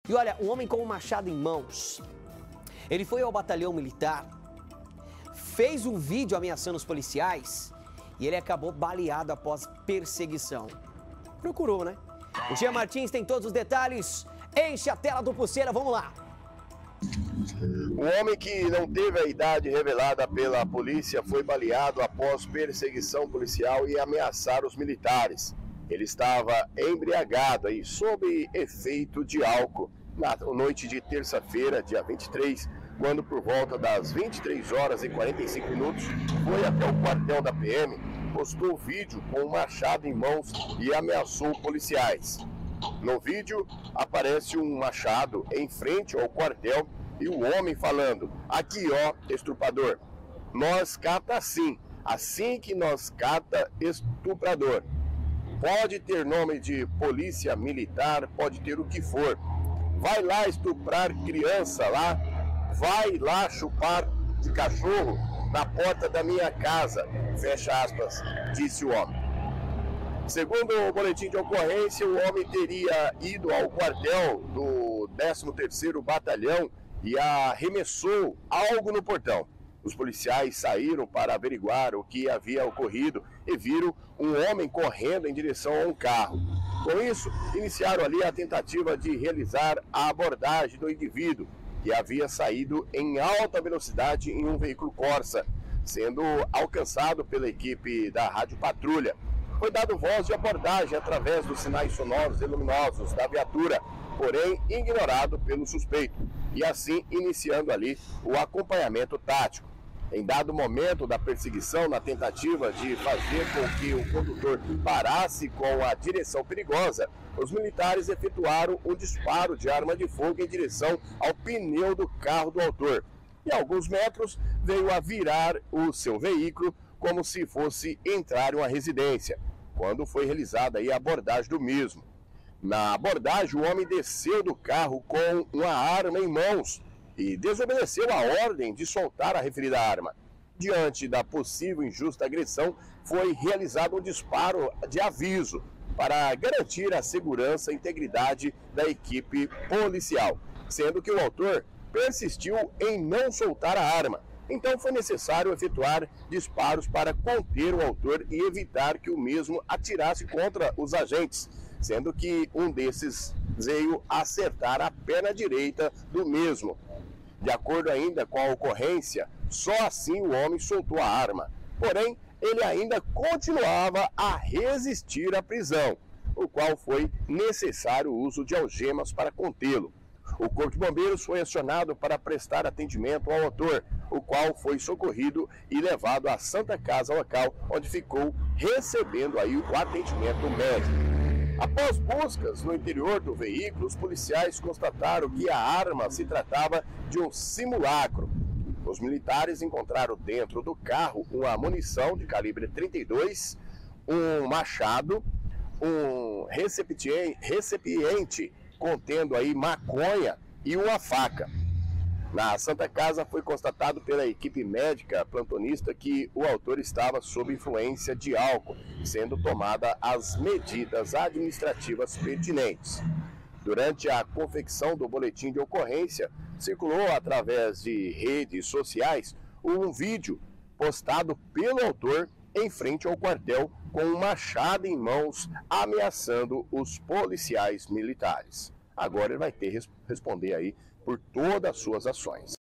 E olha, um homem com um machado em mãos, ele foi ao batalhão militar, fez um vídeo ameaçando os policiais e ele acabou baleado após perseguição. Procurou, né? O Jean Martins tem todos os detalhes. Enche a tela do Pulseira, vamos lá. O homem que não teve a idade revelada pela polícia foi baleado após perseguição policial e ameaçar os militares. Ele estava embriagado e sob efeito de álcool na noite de terça-feira, dia 23, quando por volta das 23 horas e 45 minutos foi até o quartel da PM, postou vídeo com um machado em mãos e ameaçou policiais. No vídeo aparece um machado em frente ao quartel e o homem falando: "Aqui ó, estuprador, nós cata assim que nós cata estuprador. Pode ter nome de polícia militar, pode ter o que for. Vai lá estuprar criança lá, vai lá chupar de cachorro na porta da minha casa", fecha aspas, disse o homem. Segundo o boletim de ocorrência, o homem teria ido ao quartel do 13º Batalhão e arremessou algo no portão. Os policiais saíram para averiguar o que havia ocorrido e viram um homem correndo em direção a um carro. Com isso, iniciaram ali a tentativa de realizar a abordagem do indivíduo, que havia saído em alta velocidade em um veículo Corsa, sendo alcançado pela equipe da Rádio Patrulha. Foi dado voz de abordagem através dos sinais sonoros e luminosos da viatura, porém ignorado pelo suspeito, e assim iniciando ali o acompanhamento tático. Em dado momento da perseguição, na tentativa de fazer com que o condutor parasse com a direção perigosa, os militares efetuaram um disparo de arma de fogo em direção ao pneu do carro do autor. E a alguns metros veio a virar o seu veículo como se fosse entrar em uma residência, quando foi realizada aí a abordagem do mesmo. Na abordagem, o homem desceu do carro com uma arma em mãos e desobedeceu a ordem de soltar a referida arma. Diante da possível injusta agressão, foi realizado um disparo de aviso para garantir a segurança e integridade da equipe policial, sendo que o autor persistiu em não soltar a arma. Então foi necessário efetuar disparos para conter o autor e evitar que o mesmo atirasse contra os agentes, sendo que um desses veio acertar a perna direita do mesmo. De acordo ainda com a ocorrência, só assim o homem soltou a arma. Porém, ele ainda continuava a resistir à prisão, o qual foi necessário o uso de algemas para contê-lo. O Corpo de Bombeiros foi acionado para prestar atendimento ao autor, o qual foi socorrido e levado à Santa Casa local, onde ficou recebendo aí o atendimento médico. Após buscas no interior do veículo, os policiais constataram que a arma se tratava de um simulacro. Os militares encontraram dentro do carro uma munição de calibre 32, um machado, um recipiente contendo aí maconha e uma faca. Na Santa Casa foi constatado pela equipe médica plantonista que o autor estava sob influência de álcool, sendo tomada as medidas administrativas pertinentes. Durante a confecção do boletim de ocorrência, circulou através de redes sociais um vídeo postado pelo autor em frente ao quartel com um machado em mãos ameaçando os policiais militares. Agora ele vai ter que responder aí por todas as suas ações.